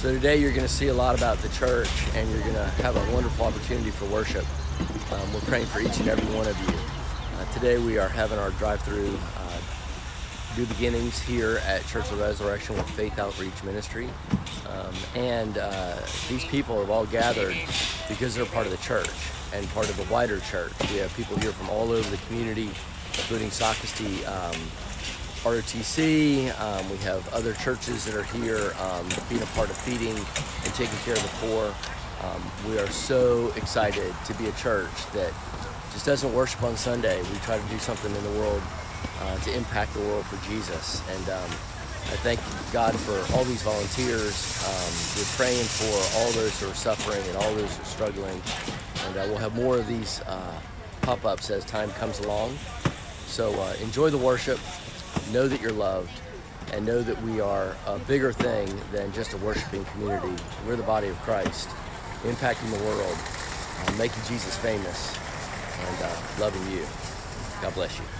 So today you're going to see a lot about the church, and you're going to have a wonderful opportunity for worship. We're praying for each and every one of you. Today we are having our drive-through new beginnings here at Church of the Resurrection with Faith Outreach Ministry. These people have all gathered because they're part of the church and part of the wider church. We have people here from all over the community, including Socastee, ROTC. We have other churches that are here being a part of feeding and taking care of the poor. We are so excited to be a church that just doesn't worship on Sunday. We try to do something in the world to impact the world for Jesus. And I thank God for all these volunteers. We're praying for all those who are suffering and all those who are struggling. And we'll have more of these pop-ups as time comes along. So enjoy the worship, know that you're loved, and know that we are a bigger thing than just a worshiping community. We're the body of Christ, impacting the world, making Jesus famous, and loving you. God bless you.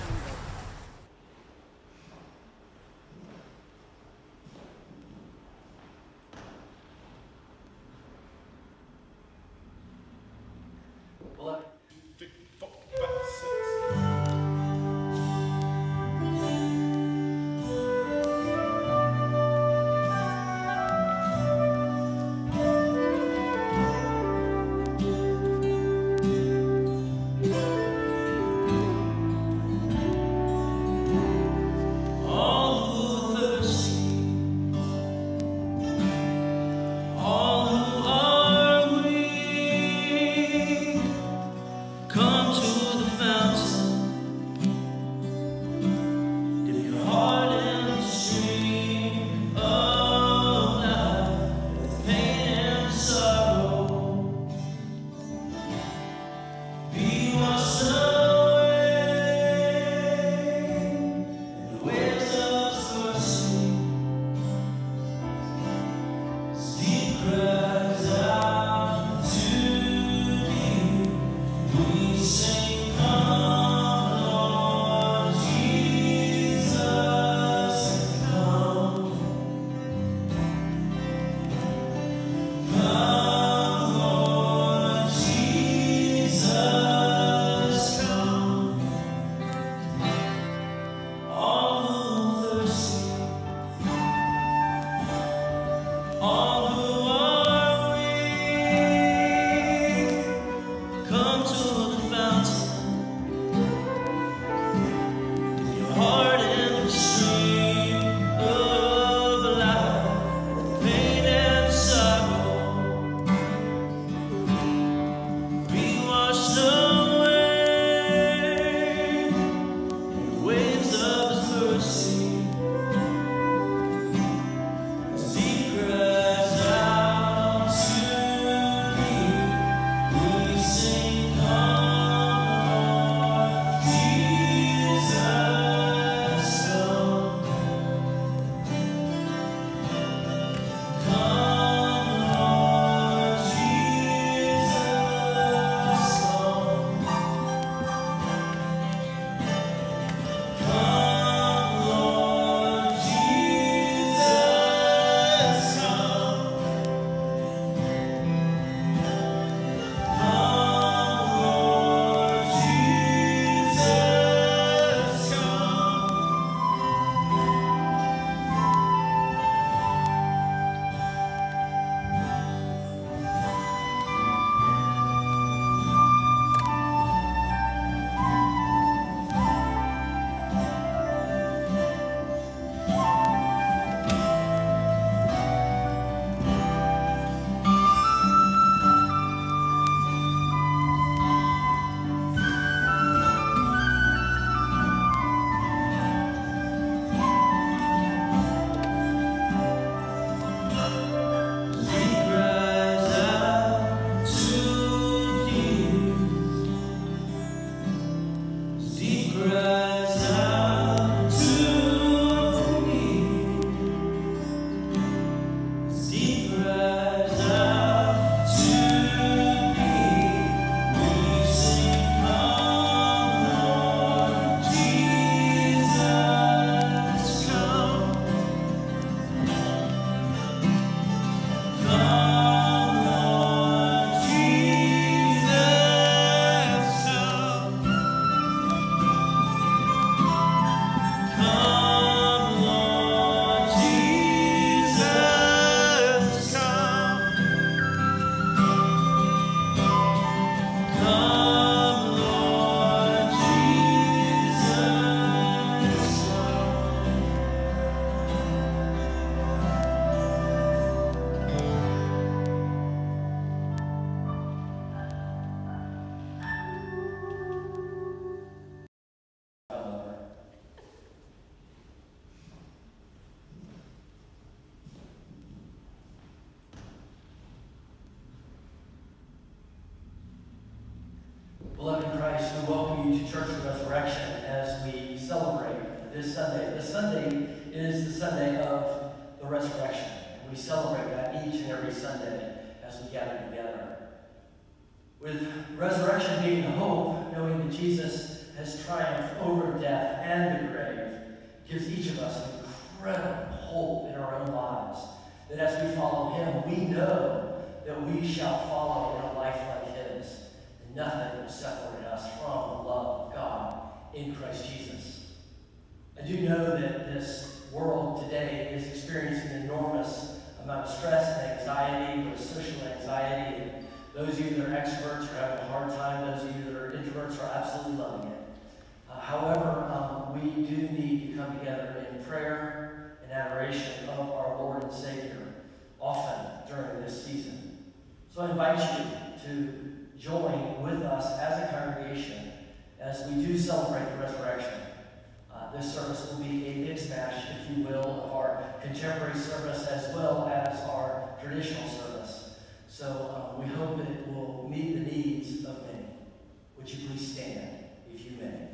you to Church of the Resurrection as we celebrate this Sunday. This Sunday is the Sunday of the Resurrection. We celebrate that each and every Sunday as we gather together. With resurrection being the hope, knowing that Jesus has triumphed over death and the grave, gives each of us an incredible hope in our own lives. That as we follow him, we know that we shall follow in a life like his. And nothing will separate us from the love of God in Christ Jesus. I do know that this world today is experiencing an enormous amount of stress and anxiety, with social anxiety. And those of you that are extroverts are having a hard time. Those of you that are introverts are absolutely loving it. However, we do need to come together in prayer and adoration of our Lord and Savior often during this season. So I invite you to join with us as a congregation as we do celebrate the resurrection. This service will be a mix mash, if you will, of our contemporary service as well as our traditional service. So we hope that it will meet the needs of many. Would you please stand, if you may?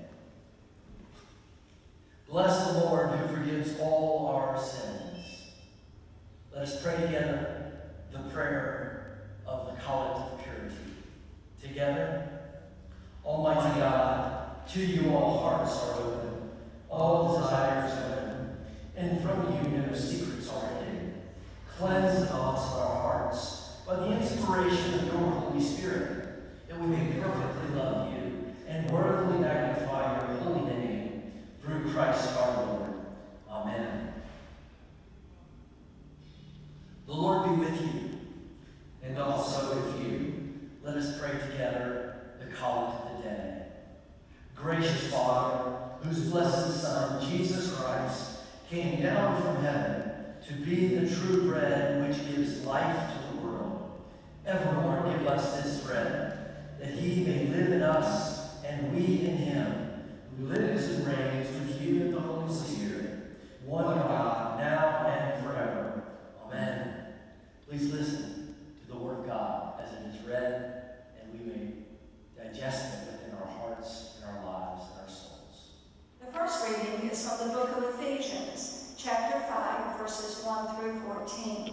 Bless the Lord who forgives all our sins. Let us pray together the prayer of the Collect of Purity. Together, Almighty God, to you all hearts are open, all desires are known, and from you no secrets are hidden. Cleanse the thoughts of our hearts by the inspiration of your Holy Spirit, that we may perfectly love you and worthily magnify your holy name through Christ our Lord. Amen. The Lord be with you, and also with you. Let us pray together the Collect of the Day. Gracious Father, whose blessed Son, Jesus Christ, came down from heaven to be the true bread which gives life to the world, evermore give us this bread, that he may live in us and we in him, who lives and reigns with you in the Holy Spirit, one God, now and forever. Amen. Please listen to the Word of God as it is read, and we may digest it within our hearts and our lives and our souls. The first reading is from the book of Ephesians, chapter 5, verses 1 through 14.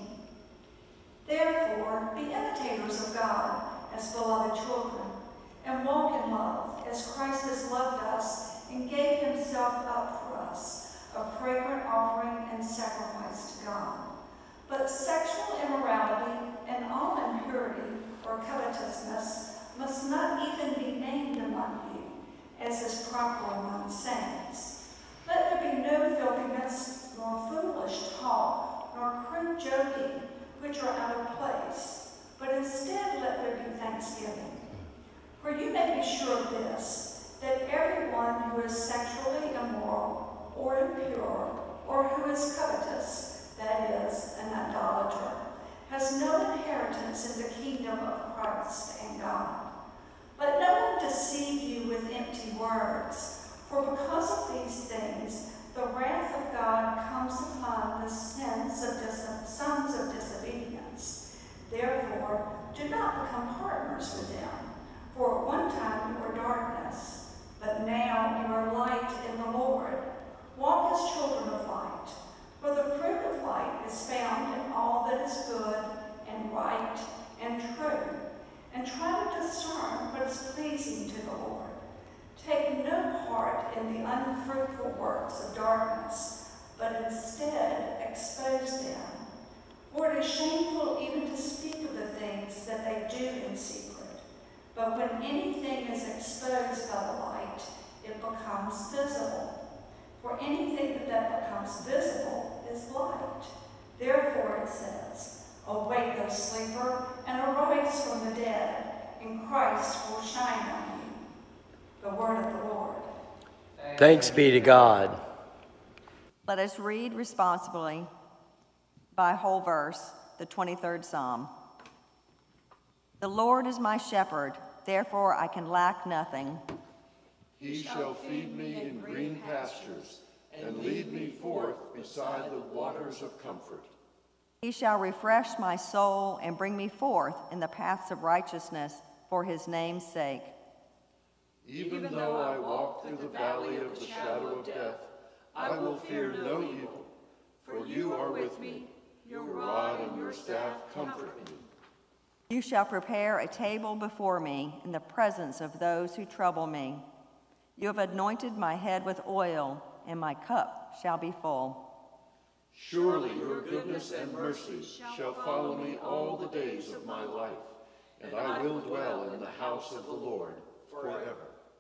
Therefore, be imitators of God as beloved children, and walk in love as Christ has loved us and gave himself up for us, a fragrant offering and sacrifice to God. But sexual immorality and all impurity or covetousness must not even be named among you, as is proper among saints. Let there be no filthiness, nor foolish talk, nor crude joking, which are out of place, but instead let there be thanksgiving. For you may be sure of this, that everyone who is sexually immoral, or impure, or who is covetous, that is, an idolater, has no inheritance in the kingdom of Christ and God. Let no one deceive you with empty words, for because of these things, the wrath of God comes upon the sons of disobedience. Therefore, do not become partners with them. For at one time you were darkness, but now you are light in the Lord. Walk as children of light. For the fruit of light is found in all that is good and right and true. And try to discern what is pleasing to the Lord. Take no part in the unfruitful works of darkness, but instead expose them. For it is shameful even to speak of the things that they do in secret. But when anything is exposed by the light, it becomes visible. For anything that becomes visible is light. Therefore it says, awake, O sleeper, and arise from the dead, and Christ will shine on you. The word of the Lord. Thanks be to God. Let us read responsibly by whole verse, the 23rd Psalm. The Lord is my shepherd, therefore I can lack nothing. He shall feed me in green pastures, and lead me forth beside the waters of comfort. He shall refresh my soul and bring me forth in the paths of righteousness for his name's sake. Even though I walk through the valley of the shadow of death, I will fear no evil, for you are with me. Your rod and your staff comfort me. You shall prepare a table before me in the presence of those who trouble me. You have anointed my head with oil, and my cup shall be full. Surely your goodness and mercy shall follow me all the days of my life, and I will dwell in the house of the Lord forever.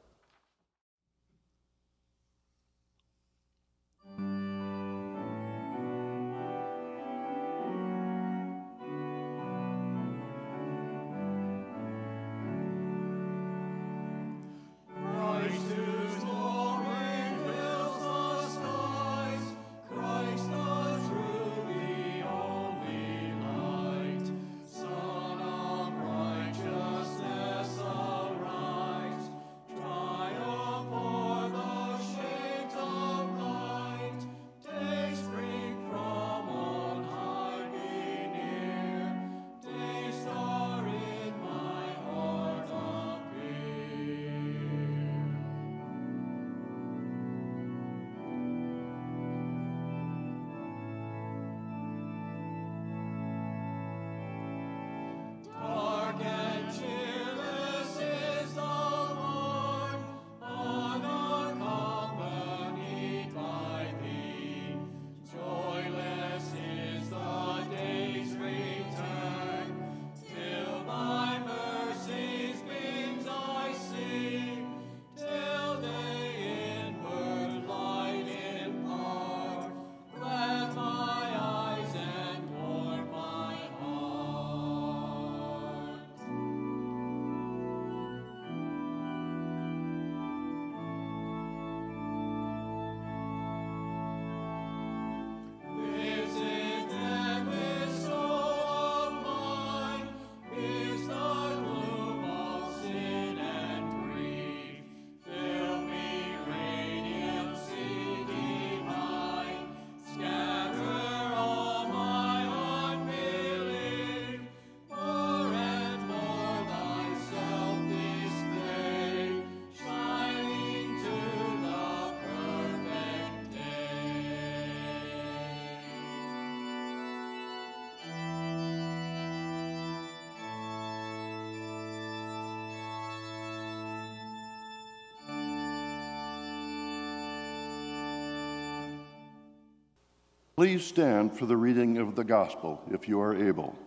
Please stand for the reading of the Gospel, if you are able.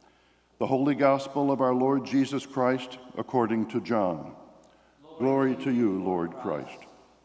The Holy Gospel of our Lord Jesus Christ, according to John. Glory to you, Lord Christ.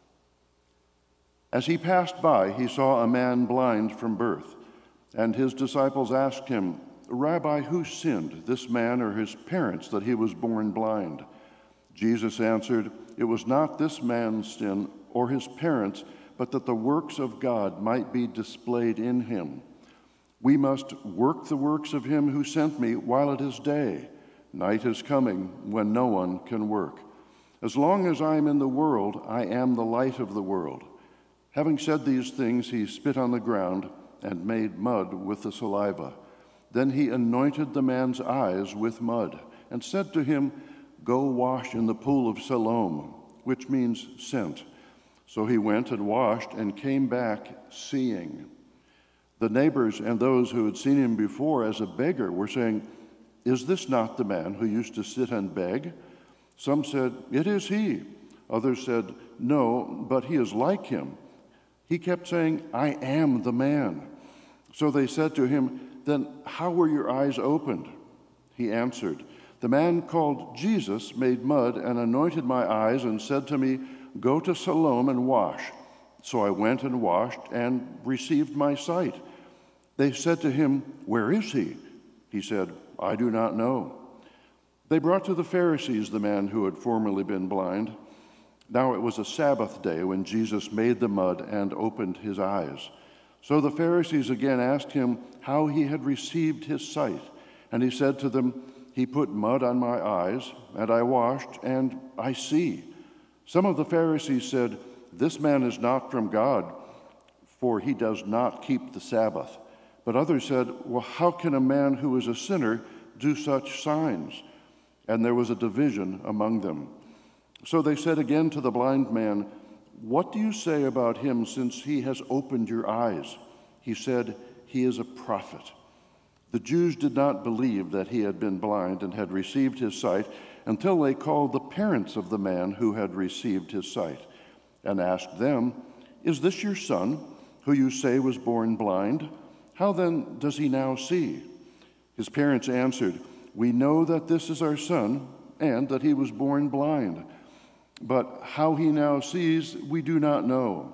As he passed by, he saw a man blind from birth, and his disciples asked him, "Rabbi, who sinned, this man or his parents, that he was born blind?" Jesus answered, "It was not this man's sin or his parents, but that the works of God might be displayed in him. We must work the works of him who sent me while it is day. Night is coming when no one can work. As long as I am in the world, I am the light of the world." Having said these things, he spit on the ground and made mud with the saliva. Then he anointed the man's eyes with mud and said to him, "Go wash in the pool of Siloam," which means sent. So he went and washed and came back seeing. The neighbors and those who had seen him before as a beggar were saying, "Is this not the man who used to sit and beg?" Some said, "It is he." Others said, "No, but he is like him." He kept saying, "I am the man." So they said to him, "Then how were your eyes opened?" He answered, "The man called Jesus made mud and anointed my eyes and said to me, 'Go to Siloam and wash.' So I went and washed and received my sight." They said to him, "Where is he?" He said, "I do not know." They brought to the Pharisees the man who had formerly been blind. Now it was a Sabbath day when Jesus made the mud and opened his eyes. So the Pharisees again asked him how he had received his sight. And he said to them, "He put mud on my eyes, and I washed, and I see." Some of the Pharisees said, "This man is not from God, for he does not keep the Sabbath." But others said, "Well, how can a man who is a sinner do such signs?" And there was a division among them. So they said again to the blind man, "What do you say about him since he has opened your eyes?" He said, "He is a prophet." The Jews did not believe that he had been blind and had received his sight until they called the parents of the man who had received his sight and asked them, "Is this your son, who you say was born blind? How then does he now see?" His parents answered, "We know that this is our son and that he was born blind. But how he now sees, we do not know,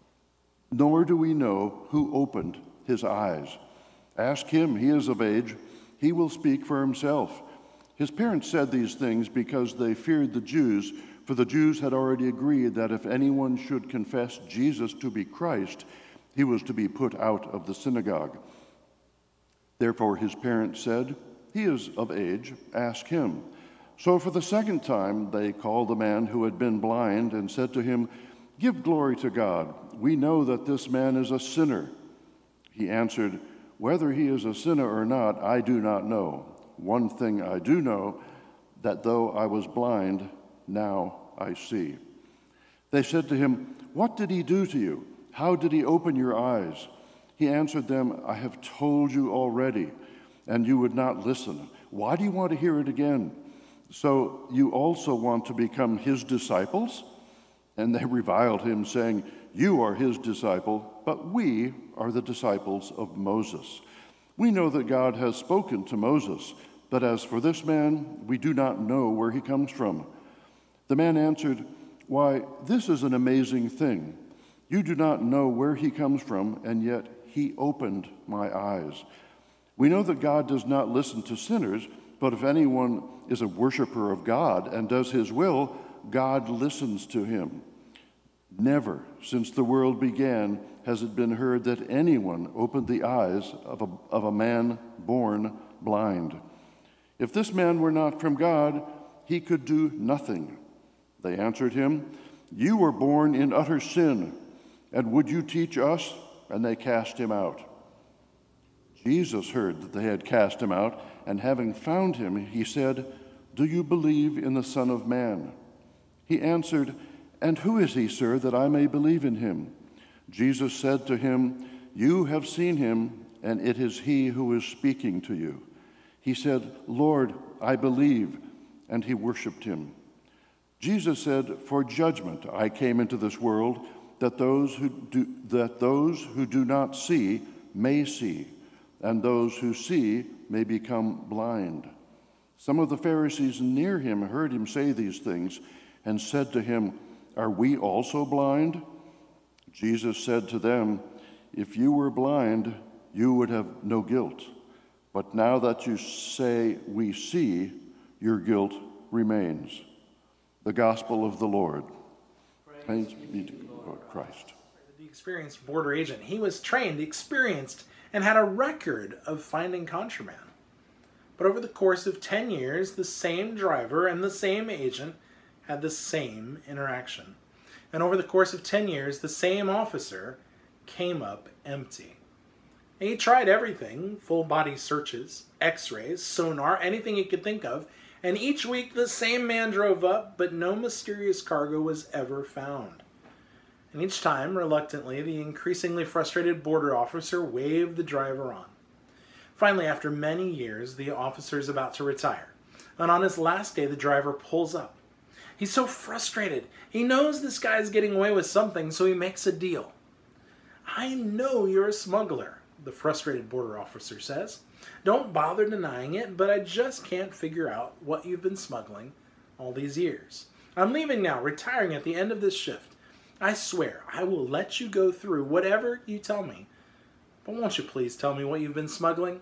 nor do we know who opened his eyes. Ask him, he is of age. He will speak for himself." His parents said these things because they feared the Jews, for the Jews had already agreed that if anyone should confess Jesus to be Christ, he was to be put out of the synagogue. Therefore his parents said, "He is of age, ask him." So for the second time they called the man who had been blind and said to him, "Give glory to God. We know that this man is a sinner." He answered, "Whether he is a sinner or not, I do not know. One thing I do know, that though I was blind, now I see." They said to him, "What did he do to you? How did he open your eyes?" He answered them, "I have told you already, and you would not listen. Why do you want to hear it again? So you also want to become his disciples?" And they reviled him, saying, "You are his disciple, but we are the disciples of Moses. We know that God has spoken to Moses, but as for this man, we do not know where he comes from." The man answered, "Why, this is an amazing thing. You do not know where he comes from, and yet he opened my eyes. We know that God does not listen to sinners, but if anyone is a worshiper of God and does his will, God listens to him. Never since the world began has it been heard that anyone opened the eyes of a man born blind. If this man were not from God, he could do nothing." They answered him, "You were born in utter sin, and would you teach us?" And they cast him out. Jesus heard that they had cast him out, and having found him, he said, "Do you believe in the Son of Man?" He answered, "And who is he, sir, that I may believe in him?" Jesus said to him, "You have seen him, and it is he who is speaking to you." He said, "Lord, I believe," and he worshiped him. Jesus said, "For judgment I came into this world, that those who do not see may see, and those who see may become blind." Some of the Pharisees near him heard him say these things and said to him, "Are we also blind?" Jesus said to them, "If you were blind, you would have no guilt. But now that you say we see, your guilt remains." The Gospel of the Lord. Praise be to Christ. The experienced border agent, he was trained, experienced, and had a record of finding contraband. But over the course of 10 years, the same driver and the same agent had the same interaction. And over the course of 10 years, the same officer came up empty. And he tried everything, full-body searches, x-rays, sonar, anything he could think of, and each week the same man drove up, but no mysterious cargo was ever found. And each time, reluctantly, the increasingly frustrated border officer waved the driver on. Finally, after many years, the officer is about to retire. And on his last day, the driver pulls up. He's so frustrated. He knows this guy's getting away with something, so he makes a deal. "I know you're a smuggler," the frustrated border officer says. "Don't bother denying it, but I just can't figure out what you've been smuggling all these years. I'm leaving now, retiring at the end of this shift. I swear I will let you go through whatever you tell me. But won't you please tell me what you've been smuggling?"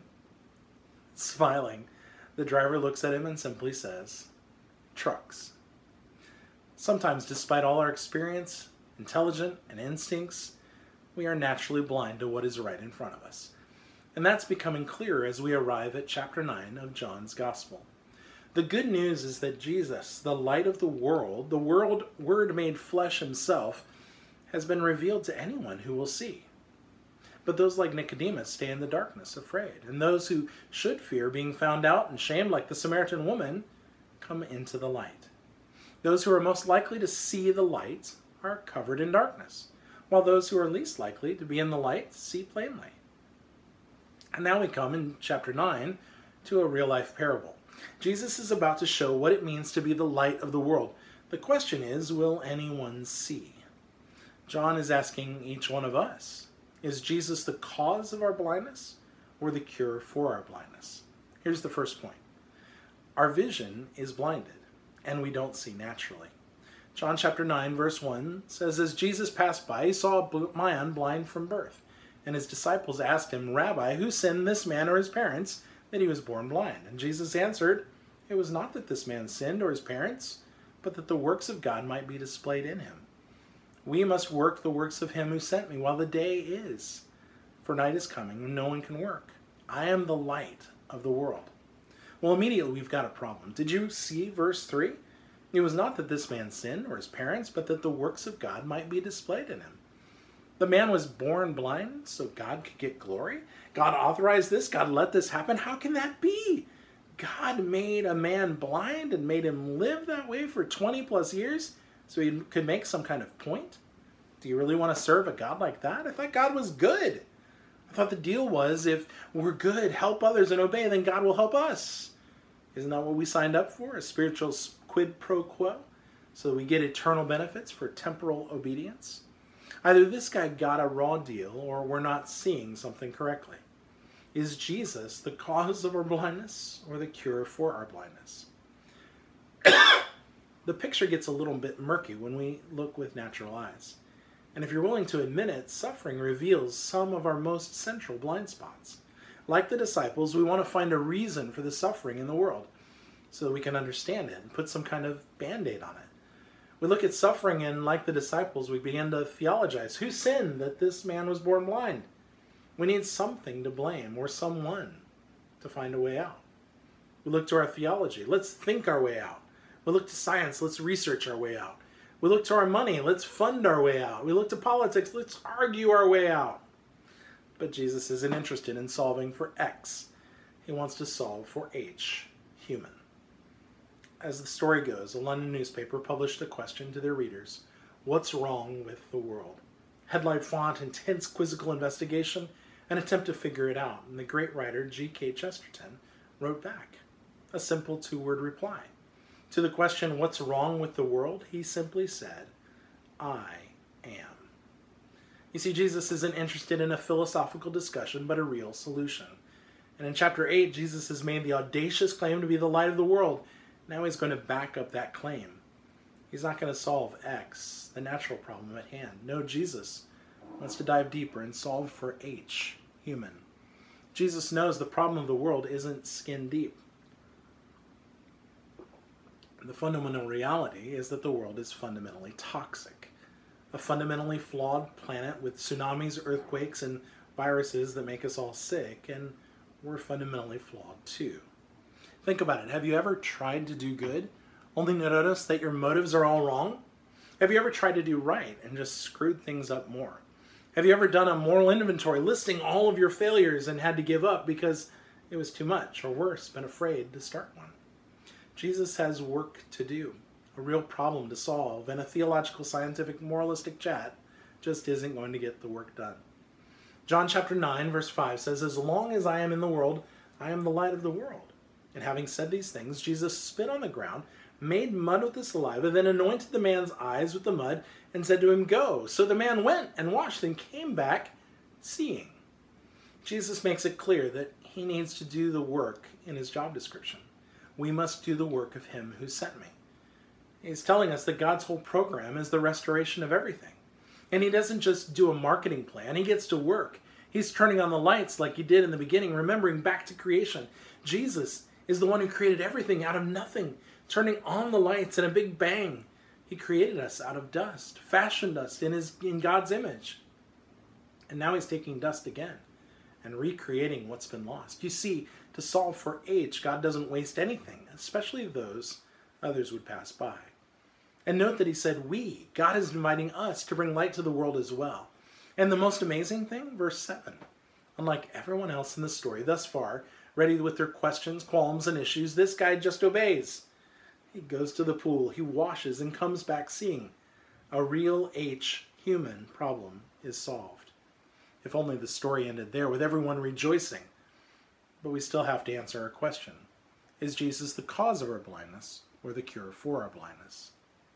Smiling, the driver looks at him and simply says, "Trucks." Sometimes, despite all our experience, intelligence, and instincts, we are naturally blind to what is right in front of us. And that's becoming clearer as we arrive at chapter 9 of John's Gospel. The good news is that Jesus, the light of the world Word made flesh himself, has been revealed to anyone who will see. But those like Nicodemus stay in the darkness, afraid, and those who should fear being found out and shamed like the Samaritan woman come into the light. Those who are most likely to see the light are covered in darkness, while those who are least likely to be in the light see plainly. And now we come in chapter 9 to a real-life parable. Jesus is about to show what it means to be the light of the world. The question is, will anyone see? John is asking each one of us, is Jesus the cause of our blindness or the cure for our blindness? Here's the first point. Our vision is blinded, and we don't see naturally. John chapter 9, verse 1 says, as Jesus passed by, he saw a man blind from birth. And his disciples asked him, Rabbi, who sinned, this man or his parents, that he was born blind? And Jesus answered, it was not that this man sinned or his parents, but that the works of God might be displayed in him. We must work the works of him who sent me while the day is. For night is coming when no one can work. I am the light of the world. Well, immediately we've got a problem. Did you see verse 3? It was not that this man sinned or his parents, but that the works of God might be displayed in him. The man was born blind so God could get glory? God authorized this? God let this happen? How can that be? God made a man blind and made him live that way for 20 plus years so he could make some kind of point? Do you really want to serve a God like that? I thought God was good. I thought the deal was if we're good, help others and obey, then God will help us. Isn't that what we signed up for? A spiritual quid pro quo? So that we get eternal benefits for temporal obedience? Either this guy got a raw deal or we're not seeing something correctly. Is Jesus the cause of our blindness or the cure for our blindness? The picture gets a little bit murky when we look with natural eyes. And if you're willing to admit it, suffering reveals some of our most central blind spots. Like the disciples, we want to find a reason for the suffering in the world so that we can understand it and put some kind of band-aid on it. We look at suffering and, like the disciples, we begin to theologize. Who sinned that this man was born blind? We need something to blame or someone to find a way out. We look to our theology. Let's think our way out. We look to science. Let's research our way out. We look to our money. Let's fund our way out. We look to politics. Let's argue our way out. But Jesus isn't interested in solving for X. He wants to solve for H, human. As the story goes, a London newspaper published a question to their readers. What's wrong with the world? Headline font, intense quizzical investigation, an attempt to figure it out. And the great writer G.K. Chesterton wrote back a simple two-word reply. To the question, what's wrong with the world? He simply said, I am. You see, Jesus isn't interested in a philosophical discussion, but a real solution. And in chapter 8, Jesus has made the audacious claim to be the light of the world. Now he's going to back up that claim. He's not going to solve X, the natural problem at hand. No, Jesus wants to dive deeper and solve for H, human. Jesus knows the problem of the world isn't skin deep. The fundamental reality is that the world is fundamentally toxic. A fundamentally flawed planet with tsunamis, earthquakes, and viruses that make us all sick, and we're fundamentally flawed too. Think about it. Have you ever tried to do good, only to notice that your motives are all wrong? Have you ever tried to do right and just screwed things up more? Have you ever done a moral inventory, listing all of your failures and had to give up because it was too much, or worse, been afraid to start one? Jesus has work to do, a real problem to solve, and a theological, scientific, moralistic chat just isn't going to get the work done. John chapter 9, verse 5 says, as long as I am in the world, I am the light of the world. And having said these things, Jesus spit on the ground, made mud with the saliva, then anointed the man's eyes with the mud, and said to him, go. So the man went and washed and came back seeing. Jesus makes it clear that he needs to do the work in his job description. We must do the work of him who sent me. He's telling us that God's whole program is the restoration of everything. And he doesn't just do a marketing plan, he gets to work. He's turning on the lights like he did in the beginning, remembering back to creation. Jesus is the one who created everything out of nothing, turning on the lights in a big bang. He created us out of dust, fashioned us in God's image. And now he's taking dust again and recreating what's been lost. You see, to solve for H, God doesn't waste anything, especially those others would pass by. And note that he said we. God is inviting us to bring light to the world as well. And the most amazing thing, verse 7. Unlike everyone else in the story thus far, ready with their questions, qualms, and issues, this guy just obeys. He goes to the pool, he washes, and comes back seeing. A real human problem is solved. If only the story ended there, with everyone rejoicing. But we still have to answer our question. Is Jesus the cause of our blindness, or the cure for our blindness?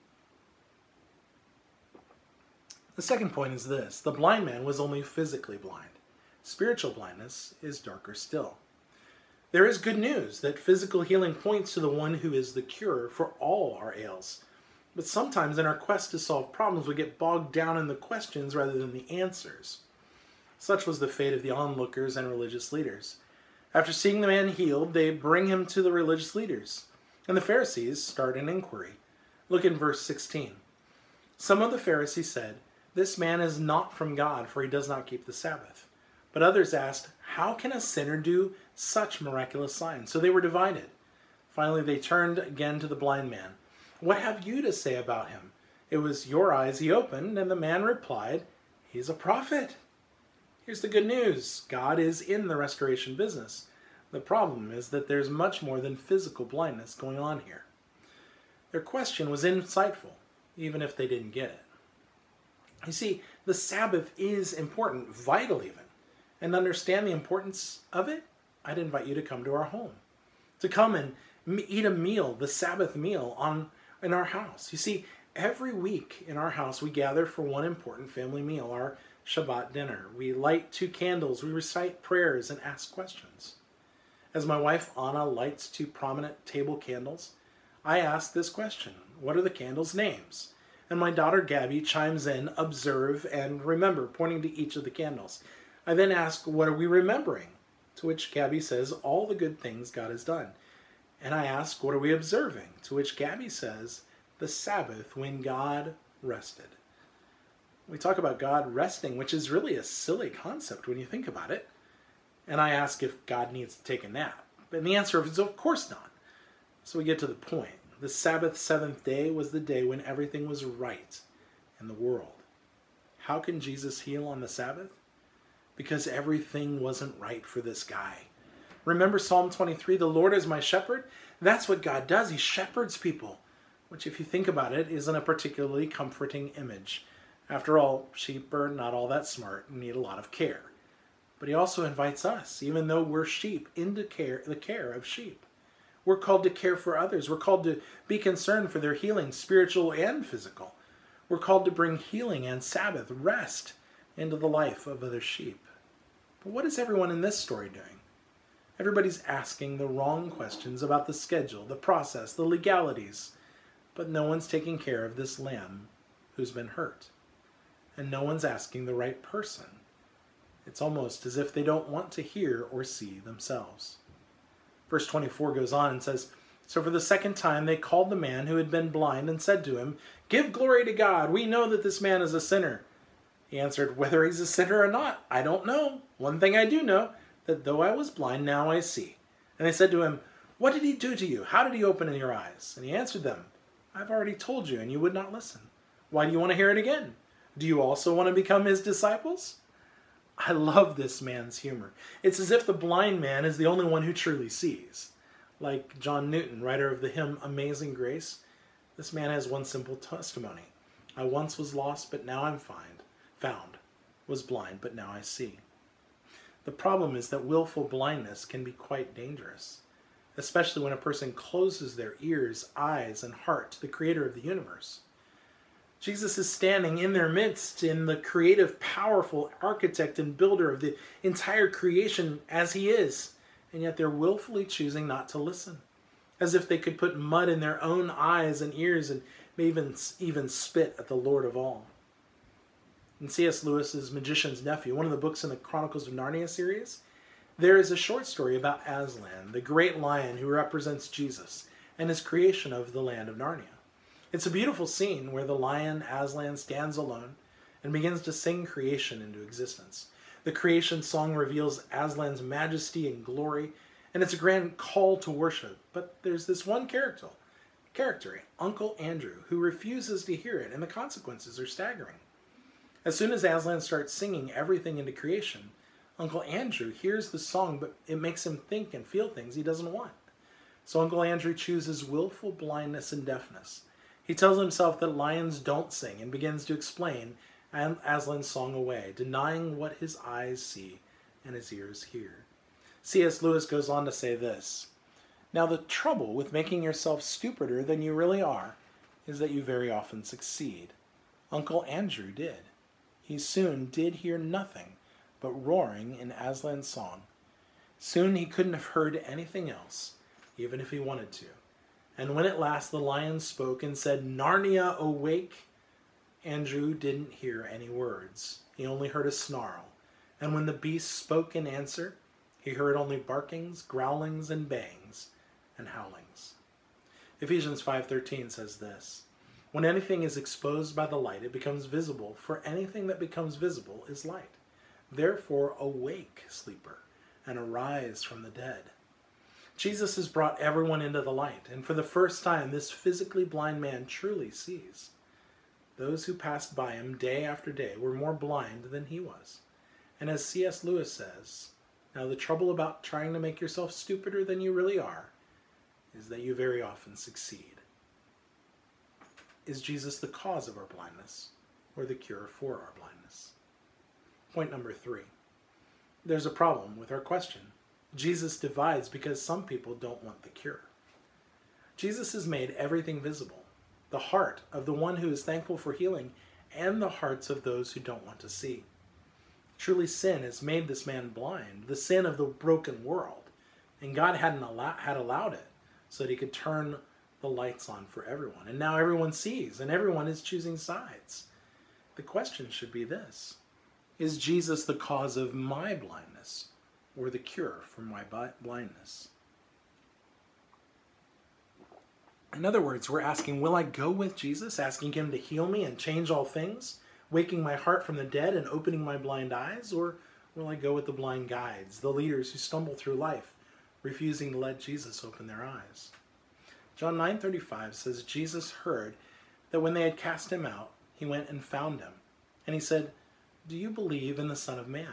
The second point is this: the blind man was only physically blind. Spiritual blindness is darker still. There is good news that physical healing points to the one who is the cure for all our ails. But sometimes in our quest to solve problems, we get bogged down in the questions rather than the answers. Such was the fate of the onlookers and religious leaders. After seeing the man healed, they bring him to the religious leaders, and the Pharisees start an inquiry. Look in verse 16. Some of the Pharisees said, "This man is not from God, for he does not keep the Sabbath." But others asked, "How can a sinner do such miraculous signs?" So they were divided. Finally, they turned again to the blind man. "What have you to say about him? It was your eyes he opened." And the man replied, "He's a prophet." Here's the good news. God is in the restoration business. The problem is that there's much more than physical blindness going on here. Their question was insightful, even if they didn't get it. You see, the Sabbath is important, vital even. And to understand the importance of it, I'd invite you to come to our home. To come and eat a meal, the Sabbath meal, in our house. You see, every week in our house we gather for one important family meal, our Shabbat dinner. We light 2 candles, we recite prayers, and ask questions. As my wife Anna lights 2 prominent table candles, I ask this question: what are the candles' names? And my daughter Gabby chimes in, observe, and remember, pointing to each of the candles. I then ask, what are we remembering? To which Gabby says, all the good things God has done. And I ask, what are we observing? To which Gabby says, the Sabbath when God rested. We talk about God resting, which is really a silly concept when you think about it. And I ask if God needs to take a nap. And the answer is, of course not. So we get to the point. The Sabbath 7th day was the day when everything was right in the world. How can Jesus heal on the Sabbath? Because everything wasn't right for this guy. Remember Psalm 23, the Lord is my shepherd? That's what God does. He shepherds people, which if you think about it, isn't a particularly comforting image. After all, sheep are not all that smart and need a lot of care. But he also invites us, even though we're sheep, into the care of sheep. We're called to care for others. We're called to be concerned for their healing, spiritual and physical. We're called to bring healing and Sabbath, rest, into the life of other sheep. But what is everyone in this story doing? Everybody's asking the wrong questions about the schedule, the process, the legalities. But no one's taking care of this lamb who's been hurt. And no one's asking the right person. It's almost as if they don't want to hear or see themselves. Verse 24 goes on and says, so for the second time they called the man who had been blind and said to him, give glory to God. We know that this man is a sinner. He answered, whether he's a sinner or not, I don't know. One thing I do know, that though I was blind, now I see. And they said to him, what did he do to you? How did he open your eyes? And he answered them, I've already told you, and you would not listen. Why do you want to hear it again? Do you also want to become his disciples? I love this man's humor. It's as if the blind man is the only one who truly sees. Like John Newton, writer of the hymn Amazing Grace, this man has one simple testimony. I once was lost, but now I'm found. Was blind, but now I see. The problem is that willful blindness can be quite dangerous, especially when a person closes their ears, eyes, and heart to the creator of the universe. Jesus is standing in their midst, in the creative, powerful architect and builder of the entire creation as he is, and yet they're willfully choosing not to listen, as if they could put mud in their own eyes and ears and maybe even spit at the Lord of all. In C.S. Lewis's Magician's Nephew, one of the books in the Chronicles of Narnia series, there is a short story about Aslan, the great lion who represents Jesus and his creation of the land of Narnia. It's a beautiful scene where the lion Aslan stands alone and begins to sing creation into existence. The creation song reveals Aslan's majesty and glory, and it's a grand call to worship. But there's this one character, Uncle Andrew, who refuses to hear it, and the consequences are staggering. As soon as Aslan starts singing everything into creation, Uncle Andrew hears the song, but it makes him think and feel things he doesn't want. So Uncle Andrew chooses willful blindness and deafness. He tells himself that lions don't sing and begins to explain Aslan's song away, denying what his eyes see and his ears hear. C.S. Lewis goes on to say this: "Now the trouble with making yourself stupider than you really are is that you very often succeed. Uncle Andrew did. He soon did hear nothing but roaring in Aslan's song. Soon he couldn't have heard anything else, even if he wanted to. And when at last the lion spoke and said, 'Narnia, awake!' Andrew didn't hear any words. He only heard a snarl. And when the beast spoke in answer, he heard only barkings, growlings, and bangs, and howlings." Ephesians 5:13 says this: "When anything is exposed by the light, it becomes visible, for anything that becomes visible is light. Therefore awake, sleeper, and arise from the dead." Jesus has brought everyone into the light, and for the first time, this physically blind man truly sees. Those who passed by him day after day were more blind than he was. And as C.S. Lewis says, "Now the trouble about trying to make yourself stupider than you really are is that you very often succeed." Is Jesus the cause of our blindness, or the cure for our blindness? Point number 3. There's a problem with our question. Jesus divides because some people don't want the cure. Jesus has made everything visible: the heart of the one who is thankful for healing and the hearts of those who don't want to see. Truly, sin has made this man blind, the sin of the broken world, and God had allowed it so that he could turn the lights on for everyone. And now everyone sees, and everyone is choosing sides. The question should be this: is Jesus the cause of my blindness, or the cure for my blindness? In other words, we're asking, will I go with Jesus, asking him to heal me and change all things, waking my heart from the dead and opening my blind eyes? Or will I go with the blind guides, the leaders who stumble through life, refusing to let Jesus open their eyes? John 9:35 says, Jesus heard that when they had cast him out, he went and found him. And he said, "Do you believe in the Son of Man?"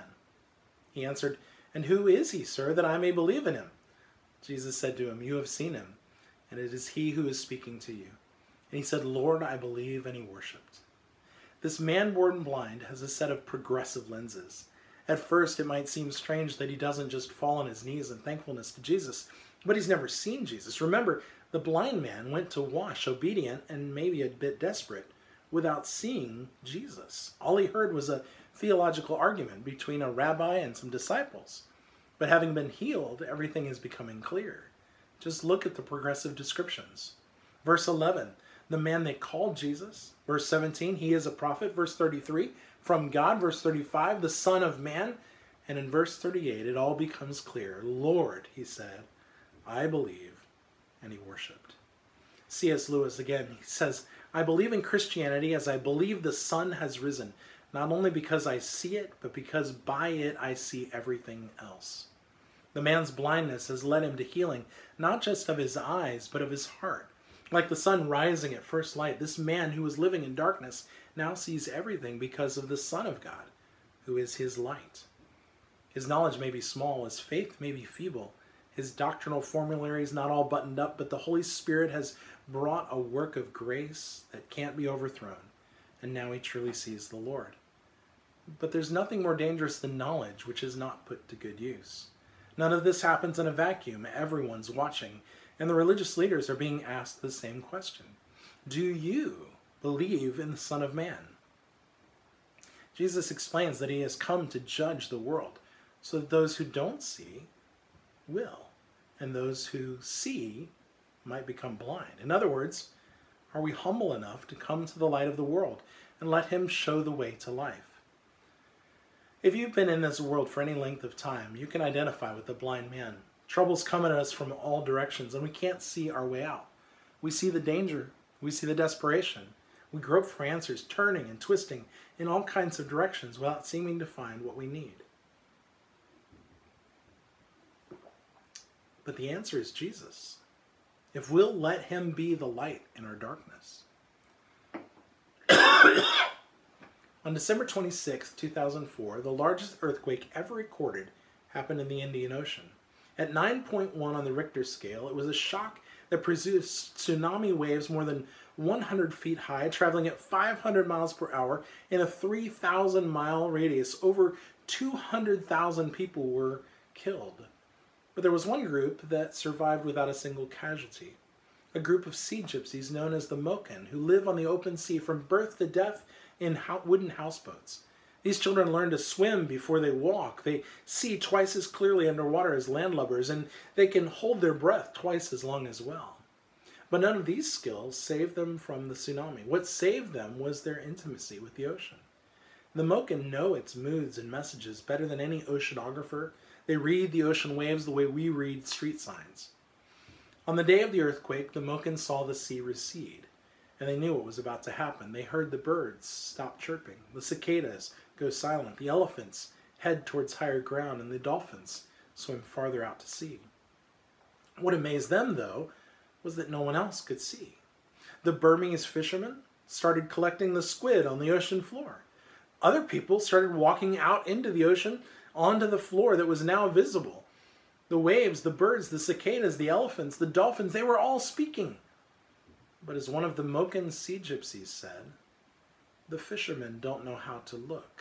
He answered, "And who is he, sir, that I may believe in him?" Jesus said to him, "You have seen him, and it is he who is speaking to you." And he said, "Lord, I believe," and he worshipped. This man born blind has a set of progressive lenses. At first, it might seem strange that he doesn't just fall on his knees in thankfulness to Jesus, but he's never seen Jesus. Remember, the blind man went to wash, obedient and maybe a bit desperate, without seeing Jesus. All he heard was a theological argument between a rabbi and some disciples. But having been healed, everything is becoming clear. Just look at the progressive descriptions. Verse 11, the man they called Jesus. Verse 17, he is a prophet. Verse 33, from God. Verse 35, the Son of Man. And in verse 38, it all becomes clear. Lord, he said, I believe. And he worshipped. C.S. Lewis again, he says, I believe in Christianity as I believe the sun has risen, not only because I see it, but because by it I see everything else. The man's blindness has led him to healing, not just of his eyes, but of his heart. Like the sun rising at first light, this man who was living in darkness now sees everything because of the Son of God, who is his light. His knowledge may be small, his faith may be feeble, his doctrinal formulary is not all buttoned up, but the Holy Spirit has brought a work of grace that can't be overthrown, and now he truly sees the Lord. But there's nothing more dangerous than knowledge which is not put to good use. None of this happens in a vacuum. Everyone's watching, and the religious leaders are being asked the same question. Do you believe in the Son of Man? Jesus explains that he has come to judge the world, so that those who don't see will, and those who see might become blind. In other words, are we humble enough to come to the light of the world and let him show the way to life? If you've been in this world for any length of time, you can identify with the blind man. Trouble's coming at us from all directions, and we can't see our way out. We see the danger. We see the desperation. We grope for answers, turning and twisting in all kinds of directions without seeming to find what we need. But the answer is Jesus. If we'll let him be the light in our darkness. On December 26, 2004, the largest earthquake ever recorded happened in the Indian Ocean. At 9.1 on the Richter scale, it was a shock that produced tsunami waves more than 100 feet high, traveling at 500 miles per hour in a 3,000-mile radius. Over 200,000 people were killed. But there was one group that survived without a single casualty. A group of sea gypsies known as the Moken, who live on the open sea from birth to death in wooden houseboats. These children learn to swim before they walk. They see twice as clearly underwater as landlubbers, and they can hold their breath twice as long as well. But none of these skills saved them from the tsunami. What saved them was their intimacy with the ocean. The Moken know its moods and messages better than any oceanographer. They read the ocean waves the way we read street signs. On the day of the earthquake, the Moken saw the sea recede, and they knew what was about to happen. They heard the birds stop chirping, the cicadas go silent, the elephants head towards higher ground, and the dolphins swim farther out to sea. What amazed them, though, was that no one else could see. The Burmese fishermen started collecting the squid on the ocean floor. Other people started walking out into the ocean onto the floor that was now visible. The waves, the birds, the cicadas, the elephants, the dolphins, they were all speaking. But as one of the Moken sea gypsies said, the fishermen don't know how to look.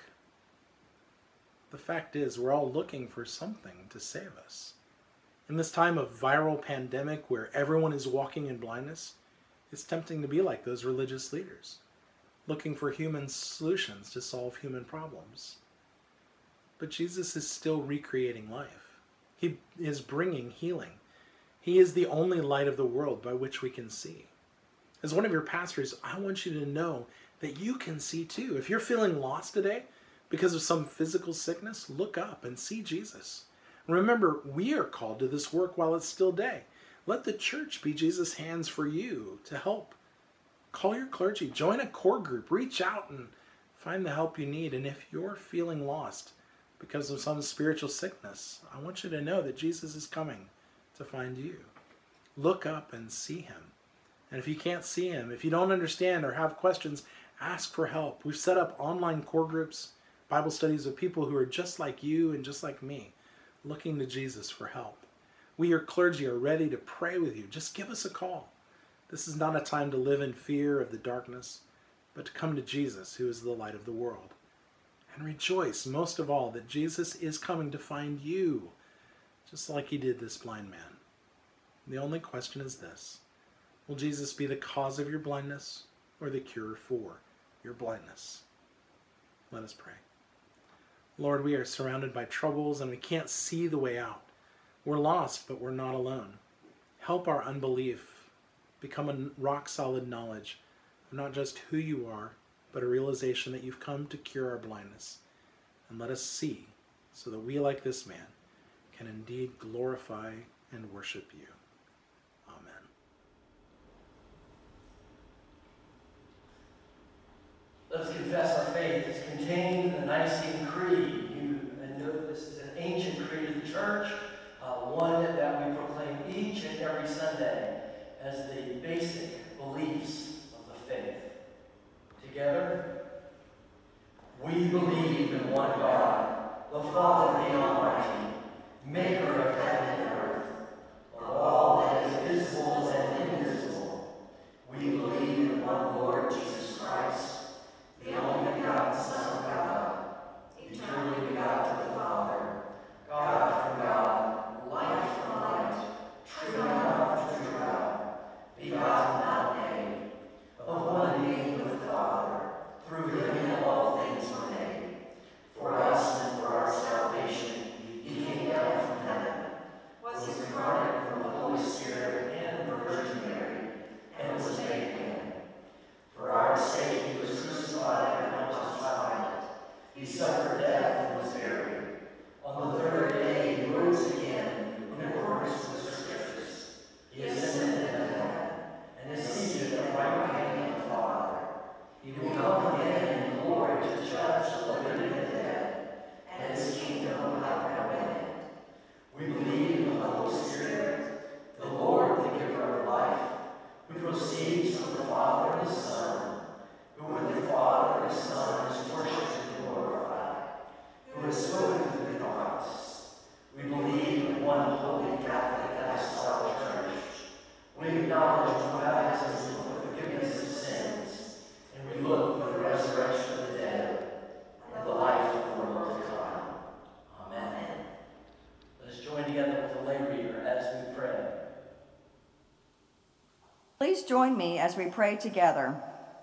The fact is, we're all looking for something to save us. In this time of viral pandemic where everyone is walking in blindness, it's tempting to be like those religious leaders, looking for human solutions to solve human problems. But Jesus is still recreating life. He is bringing healing. He is the only light of the world by which we can see. As one of your pastors, I want you to know that you can see too. If you're feeling lost today because of some physical sickness, look up and see Jesus. Remember, we are called to this work while it's still day. Let the church be Jesus' hands for you to help. Call your clergy, join a core group, reach out and find the help you need. And if you're feeling lost because of some spiritual sickness, I want you to know that Jesus is coming to find you. Look up and see him. And if you can't see him, if you don't understand or have questions, ask for help. We've set up online core groups, Bible studies of people who are just like you and just like me, looking to Jesus for help. We, your clergy, are ready to pray with you. Just give us a call. This is not a time to live in fear of the darkness, but to come to Jesus, who is the light of the world. And rejoice, most of all, that Jesus is coming to find you, just like he did this blind man. The only question is this: will Jesus be the cause of your blindness or the cure for your blindness? Let us pray. Lord, we are surrounded by troubles and we can't see the way out. We're lost, but we're not alone. Help our unbelief become a rock-solid knowledge of not just who you are, but a realization that you've come to cure our blindness. And let us see so that we, like this man, can indeed glorify and worship you. Amen. Let us confess our faith. It's contained in the Nicene Creed. You know this is an ancient creed of the church, one that we proclaim each and every Sunday as the basic beliefs of the faith. Together, we believe in one God, the Father, the Almighty, maker of heaven and earth, of all that is visible and invisible. We believe in one Lord Jesus Christ, the only begotten Son of God, eternally begotten of the Father, God from God, light from light, true God from true God, begotten, not made, of one being with the Father, through him all things were made. For us and for our salvation, he came down from heaven, Please join me as we pray together.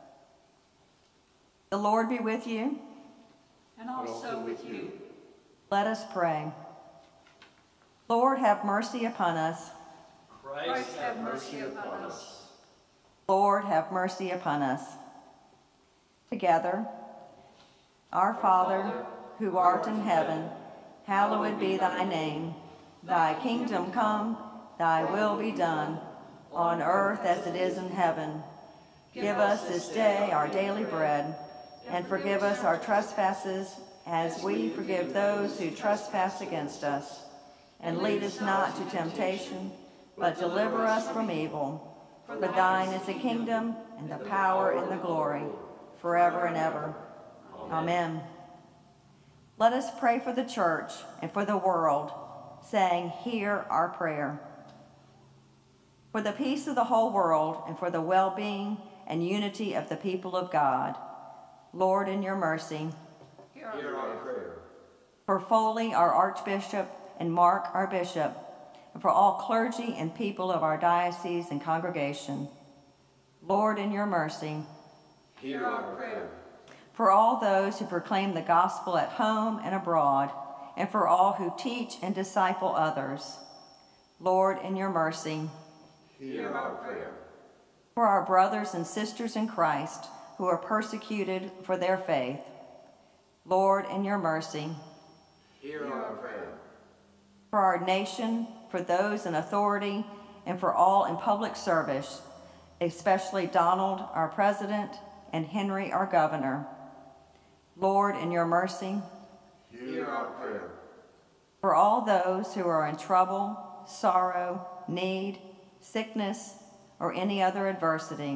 The Lord be with you. And also with you. Let us pray. Lord, have mercy upon us. Christ have mercy upon us. Lord, have mercy upon us. Together, Our Father, who art in heaven, hallowed be thy name. Thy kingdom come, thy will be done, on earth as it is in heaven. Give us this day our daily bread, and forgive us our trespasses, as we forgive those who trespass against us. And lead us not to temptation, but deliver us from evil. For thine is the kingdom, and the power, and the glory, forever and ever. Amen. Let us pray for the church and for the world, saying, hear our prayer. For the peace of the whole world and for the well-being and unity of the people of God. Lord, in your mercy. Hear our prayer. For Foley, our Archbishop, and Mark, our Bishop, and for all clergy and people of our diocese and congregation. Lord, in your mercy. Hear our prayer. For all those who proclaim the gospel at home and abroad, and for all who teach and disciple others. Lord, in your mercy. Hear our prayer. For our brothers and sisters in Christ who are persecuted for their faith. Lord, in your mercy. Hear our prayer. For our nation, for those in authority, and for all in public service, especially Donald, our president, and Henry, our governor. Lord, in your mercy. Hear our prayer. For all those who are in trouble, sorrow, need, sickness, or any other adversity.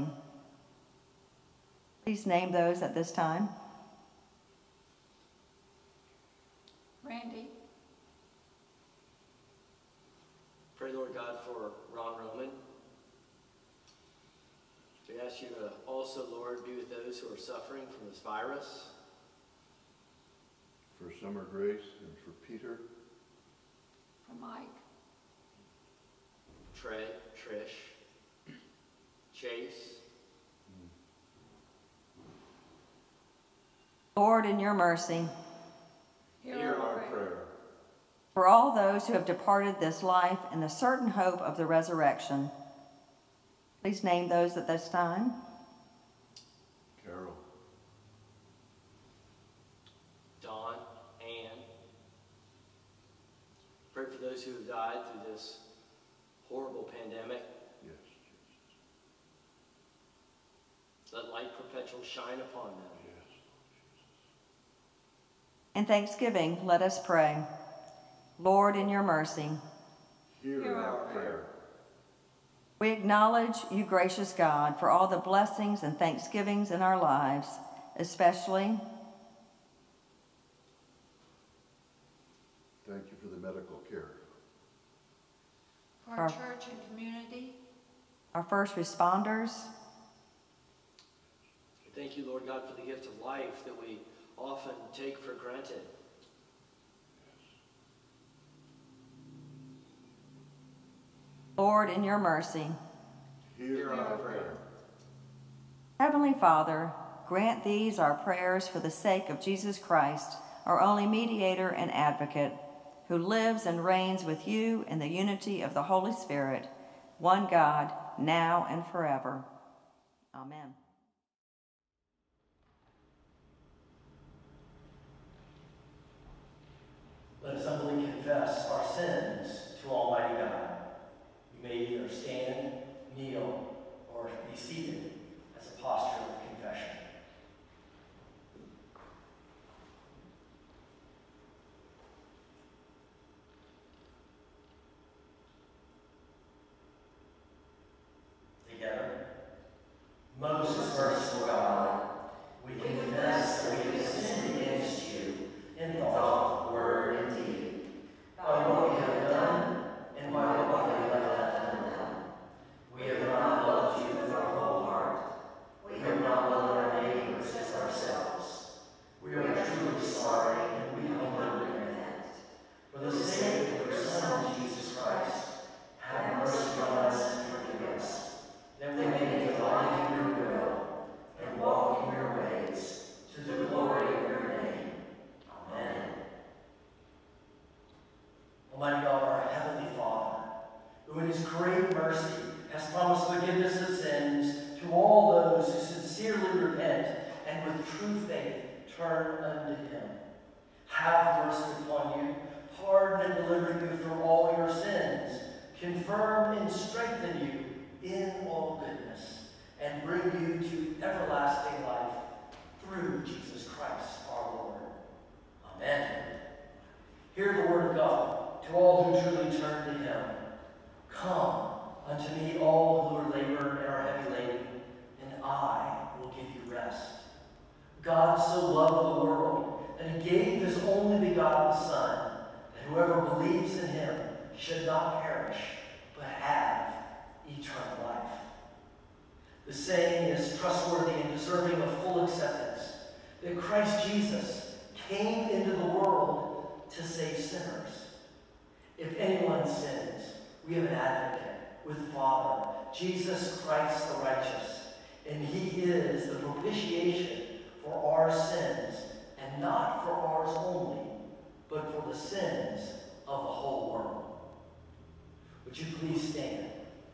Please name those at this time. Randy. Pray, Lord God, for Ron Roman. We ask you to also, Lord, be with those who are suffering from this virus. For Summer Grace and for Peter. For Mike. Trey, Trish, Chase. Lord, in your mercy. Hear our prayer. For all those who have departed this life in the certain hope of the resurrection. Please name those at this time. Carol. Dawn, Ann. Pray for those who have died through this horrible pandemic. Yes. Let light perpetual shine upon them. Yes. In thanksgiving, let us pray. Lord, in your mercy. Hear our prayer. We acknowledge you, gracious God, for all the blessings and thanksgivings in our lives, especially Thank you for the medical care. For our church and community. our first responders, Thank you, Lord God, for the gift of life that we often take for granted. Lord, in your mercy. Hear our prayer. Heavenly Father, grant these our prayers for the sake of Jesus Christ, our only mediator and advocate, who lives and reigns with you in the unity of the Holy Spirit, one God, now and forever. Amen. Let us humbly confess our sins to Almighty God. You may either stand, kneel, or be seated as a posture of confession. Together. Most merciful God, we confess that we have sinned against you in thought, word, and deed, by what we have done and by what we have left undone. forgiveness of sins to all those who sincerely repent and with true faith turn unto him. Have mercy upon you, pardon and deliver you from all your sins, confirm and strengthen you in all goodness, and bring you to everlasting life through Jesus Christ our Lord. Amen. Hear the word of God to all who truly turn to him. Come unto me, all who are labor and are heavy laden, and I will give you rest. God so loved the world that he gave his only begotten Son, that whoever believes in him should not perish, but have eternal life. The saying is trustworthy and deserving of full acceptance, that Christ Jesus came into the world to save sinners. If anyone sins, we have an advocate with the Father, Jesus Christ the righteous, and he is the propitiation for our sins, and not for ours only, but for the sins of the whole world. Would you please stand?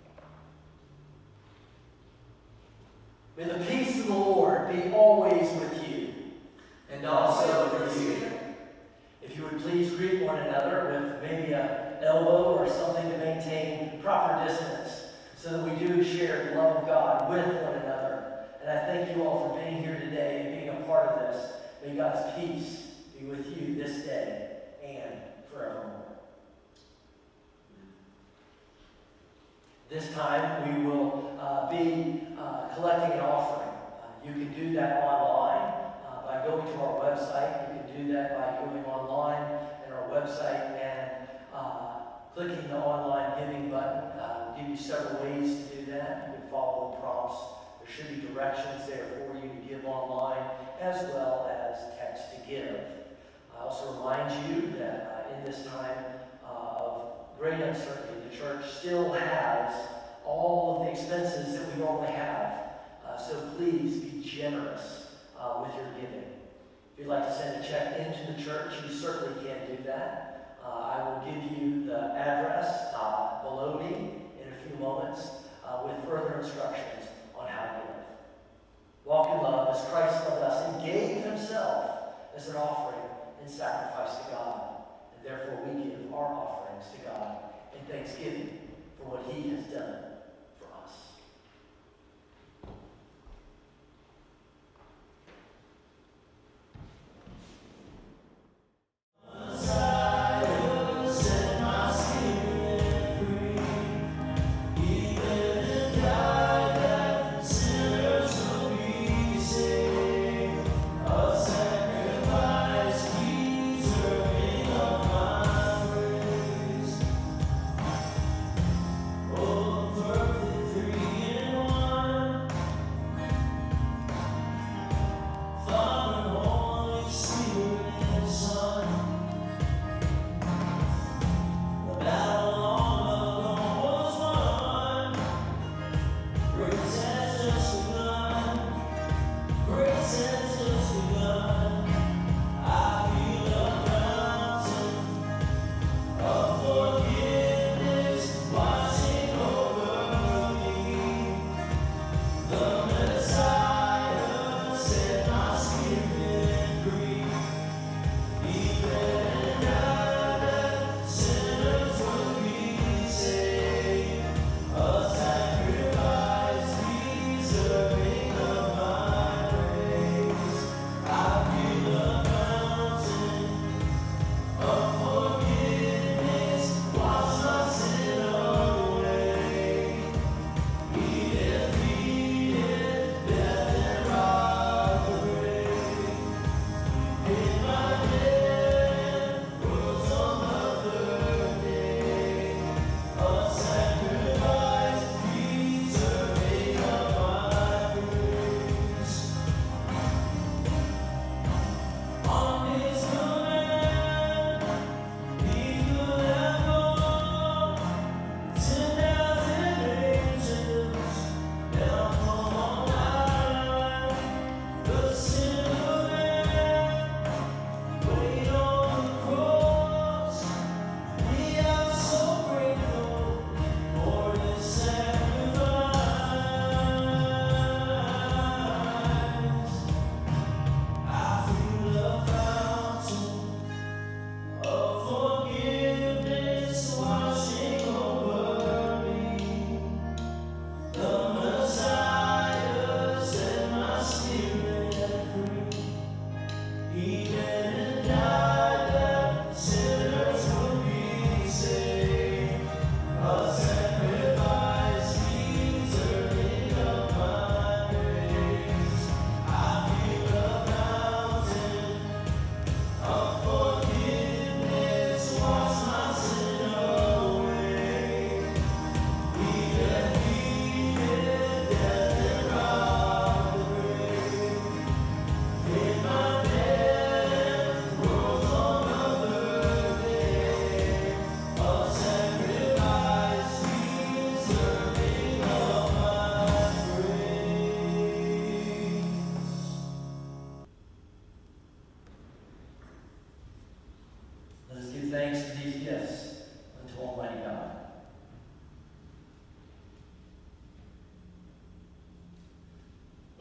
May the peace of the Lord be always with you, and also with you. If you would please greet one another with maybe an elbow or something to maintain proper distance, so that we do share the love of God with one another. And I thank you all for being here today and being a part of this. May God's peace be with you this day and forevermore. This time we will be collecting an offering. You can do that online by going to our website. You can do that by going online in our website and clicking the online giving button. We'll give you several ways to do that. You can follow the prompts. There should be directions there for you to give online as well as text to give. I also remind you that in this time of great uncertainty, the church still has all of the expenses that we normally have. So please be generous with your giving. If you'd like to send a check into the church, you certainly can do that. I will give you the address below me in a few moments with further instructions on how to give. Walk in love as Christ loved us and gave himself as an offering and sacrifice to God. And therefore we give our offerings to God in thanksgiving for what he has done for us. A sacrifice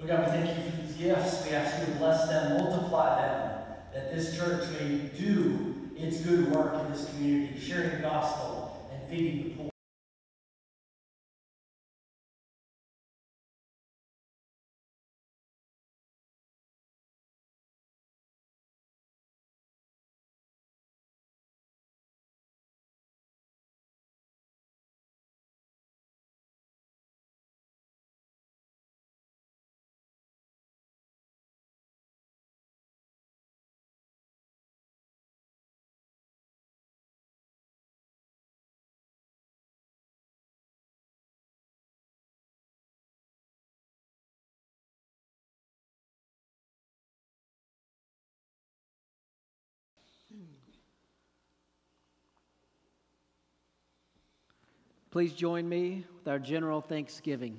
Lord God, we thank you for these gifts. We ask you to bless them, multiply them, that this church may do its good work in this community, sharing the gospel and feeding the poor. Please join me with our general thanksgiving.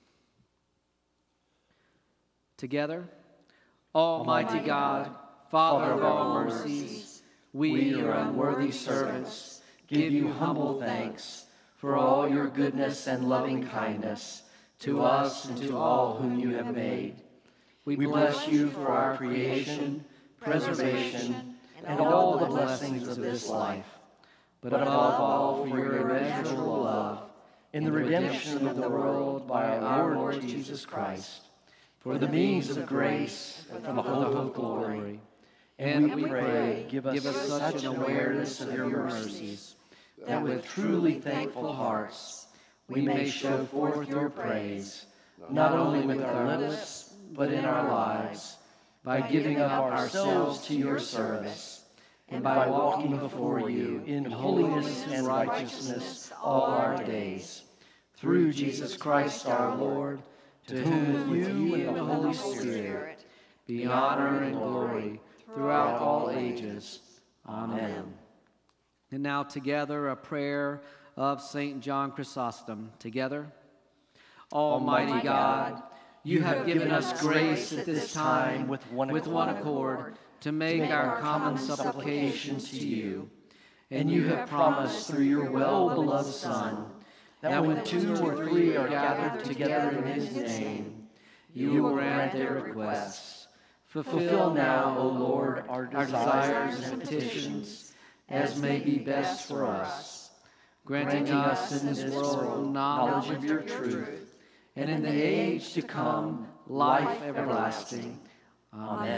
Together, Almighty God, Father of all mercies, we, your unworthy servants, give you humble thanks for all your goodness and loving kindness to us and to all whom you have made. We bless you for our creation, preservation, and all the blessings of this life, but above all for your immeasurable love in the redemption of the world by our Lord Jesus Christ, for the means of grace and for the hope of glory. And we pray, give us such an awareness of your mercies, that with truly thankful hearts we may show forth your praise, not only with our lips, but in our lives, by giving up ourselves to your service, and by walking before you in holiness and righteousness all our days. Through Jesus Christ our Lord, to whom with you and the Holy Spirit be honor and glory throughout all ages. Amen. And now together a prayer of St. John Chrysostom. Together. Almighty God, you have given us grace at this time with one accord to make our common supplications to you. And you have promised through your well-beloved Son that when 2 or 3 are gathered together in his name, you will grant their requests. Fulfill now, O Lord, our desires and petitions as may be best for us, granting us in this world knowledge of your truth, and in the age to come, life everlasting. Amen.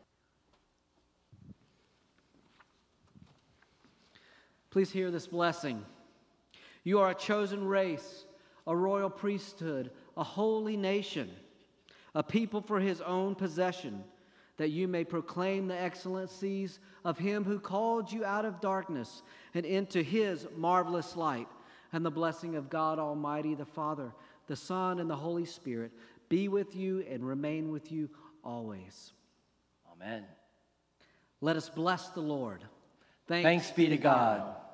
Please hear this blessing. You are a chosen race, a royal priesthood, a holy nation, a people for his own possession, that you may proclaim the excellencies of him who called you out of darkness and into his marvelous light. And the blessing of God Almighty, the Father, the Son, and the Holy Spirit be with you and remain with you always. Amen. Let us bless the Lord. Thanks be to God.